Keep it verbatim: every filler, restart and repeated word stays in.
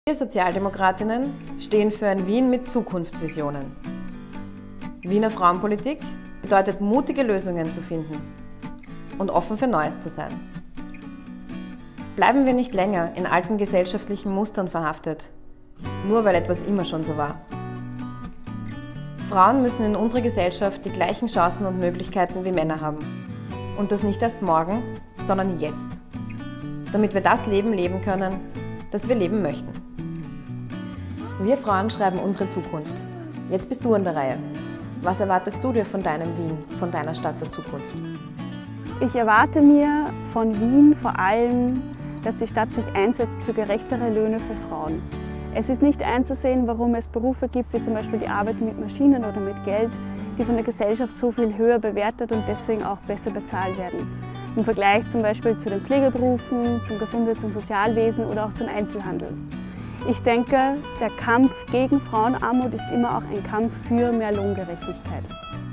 Wir Sozialdemokratinnen stehen für ein Wien mit Zukunftsvisionen. Wiener Frauenpolitik bedeutet, mutige Lösungen zu finden und offen für Neues zu sein. Bleiben wir nicht länger in alten gesellschaftlichen Mustern verhaftet, nur weil etwas immer schon so war. Frauen müssen in unserer Gesellschaft die gleichen Chancen und Möglichkeiten wie Männer haben. Und das nicht erst morgen, sondern jetzt. Damit wir das Leben leben können, das wir leben möchten. Wir Frauen schreiben unsere Zukunft. Jetzt bist du an der Reihe. Was erwartest du dir von deinem Wien, von deiner Stadt der Zukunft? Ich erwarte mir von Wien vor allem, dass die Stadt sich einsetzt für gerechtere Löhne für Frauen. Es ist nicht einzusehen, warum es Berufe gibt, wie zum Beispiel die Arbeit mit Maschinen oder mit Geld, die von der Gesellschaft so viel höher bewertet und deswegen auch besser bezahlt werden. Im Vergleich zum Beispiel zu den Pflegeberufen, zum Gesundheits- und Sozialwesen oder auch zum Einzelhandel. Ich denke, der Kampf gegen Frauenarmut ist immer auch ein Kampf für mehr Lohngerechtigkeit.